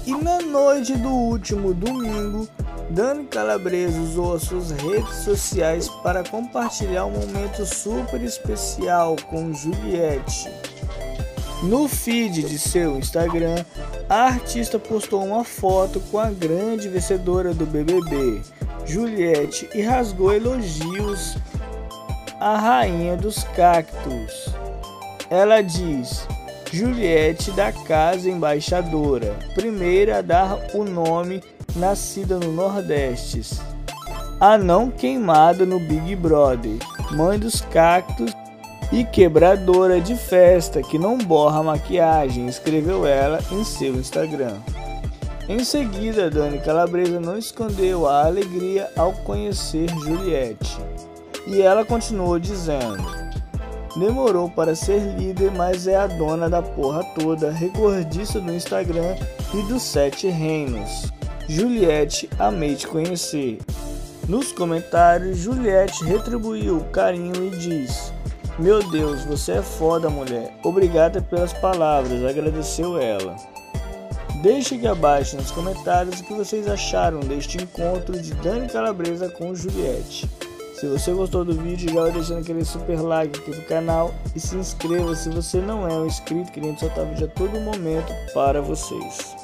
E na noite do último domingo, Dani Calabresa usou as suas redes sociais para compartilhar um momento super especial com Juliette. No feed de seu Instagram, a artista postou uma foto com a grande vencedora do BBB, Juliette, e rasgou elogios à rainha dos cactos. Ela diz: Juliette da Casa Embaixadora, primeira a dar o nome, nascida no Nordeste, a não queimada no Big Brother, mãe dos cactos e quebradora de festa que não borra maquiagem, escreveu ela em seu Instagram. Em seguida, Dani Calabresa não escondeu a alegria ao conhecer Juliette. E ela continuou dizendo: demorou para ser líder, mas é a dona da porra toda, recordista do Instagram e dos 7 reinos. Juliette, amei te conhecer. Nos comentários, Juliette retribuiu o carinho e diz: meu Deus, você é foda, mulher. Obrigada pelas palavras, agradeceu ela. Deixe aqui abaixo nos comentários o que vocês acharam deste encontro de Dani Calabresa com Juliette. Se você gostou do vídeo, já vai deixando aquele super like aqui no canal e se inscreva se você não é um inscrito, querendo soltar vídeo a todo momento para vocês.